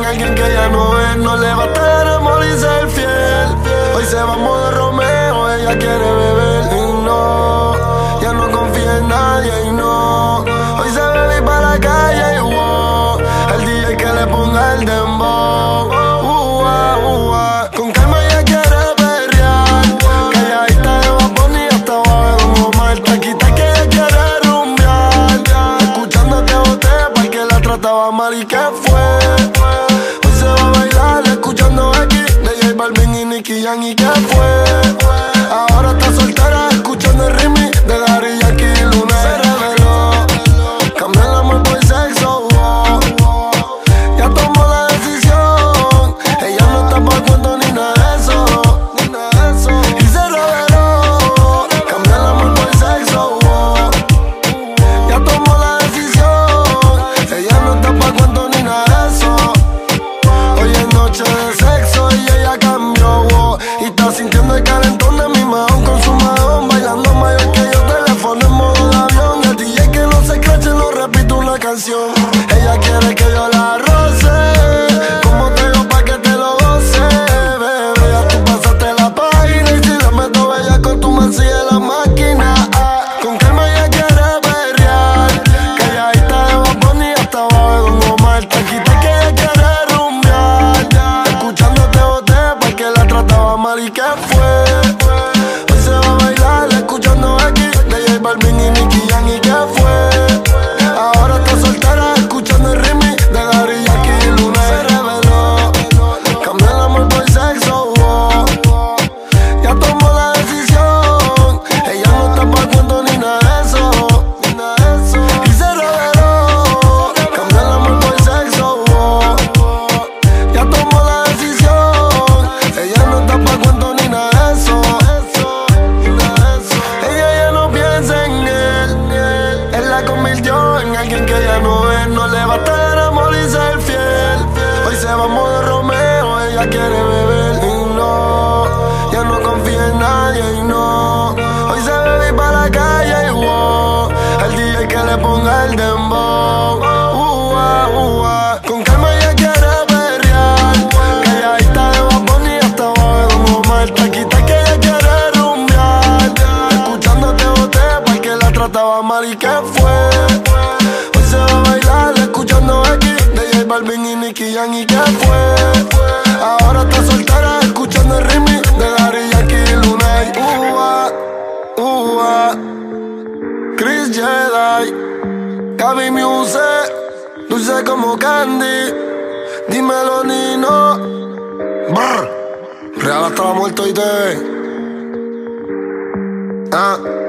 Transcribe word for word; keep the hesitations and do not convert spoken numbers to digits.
alguien que ya no es. No le basta el amor y ser fiel. Hoy se va modo Romeo, ella quiere beber y no, ya no confía en nadie y no. Hoy se bebe para la calle y wow, el D J que le ponga el dembow. Uh, uh, uh, con calma ella quiere perrear, calladita de Bad Bunny hasta abajo de Don Omar. Taquita que ella quiere rumbear, escuchándote boté porque la trataba mal y que fue. Hoy se va a bailar escuchando aquí de J Balvin y Nicky Jam y que fue. Ahora está soltera escuchando el remix de Daddy Yankee y Luna. Se reveló, cambió el amor por sexo, oh. Ya tomó la decisión, ella no está pa' cuento ni nada de eso, ni nada de eso. Y se reveló, cambió el amor por sexo, oh. Ya tomó la decisión, ella no está pa' cuento ni nada de eso. Hoy es noche de sexo y ella cambió, oh. Y está sintiendo el calentón de mi mahón con su mahón, bailando mayor que yo, teléfono en modo de avión. El D J que no se escrache, no repito una canción. Ella quiere que yo la roce, como te digo pa' que te lo goce, bebé. Ya tú pasaste la página y si la meto bella con tu man sigue la máquina. Ah, con calma ella quiere perrear, calladita de Bad Bunny hasta abajo de Don Omar. Taquita que ella quiere rumbear, escuchándote boté porque la trataba mal y que fue. Hoy se va a bailar escuchando aquí de J Balvin y Nicky Jam y que fue. Ahora está soltera escuchando el remix de Daddy Yankee y Luna. Se reveló, cambió el amor por sexo, oh. Ya tomó la decisión, ella no está pa' cuento ni nada de eso, ni nada de eso. Y se reveló, cambió el amor por sexo, oh. Ya tomó la decisión, ella no está pa' cuento ni nada de eso, ni nada de eso. Ella ya no piensa en él, él la convirtió en alguien que ya no es. No le basta el amor y ser fiel. Hoy se va modo Romeo, ella quiere beber y no, ya no confía en nadie y no. Hoy se bebe para la calle y wow, el D J que le ponga el dembow. Uh, uh, uh, uh. Con calma ella quiere perrear, calladita de Bad Bunny hasta abajo de Don Omar. Taquita que ella quiere rumbear, escuchándote boté porque la trataba mal y que fue. Hoy se va a bailar escuchando aquí de J Balvin y Nicky Jam y que fue. Ahora está soltera escuchando el remix de Daddy Yankee y Luna. Uh, uh, uh, uh. Chris Jedi, Gaby Music, dulce como candy. Dímelo Nino, brr. Real hasta la muerte y te. Ah.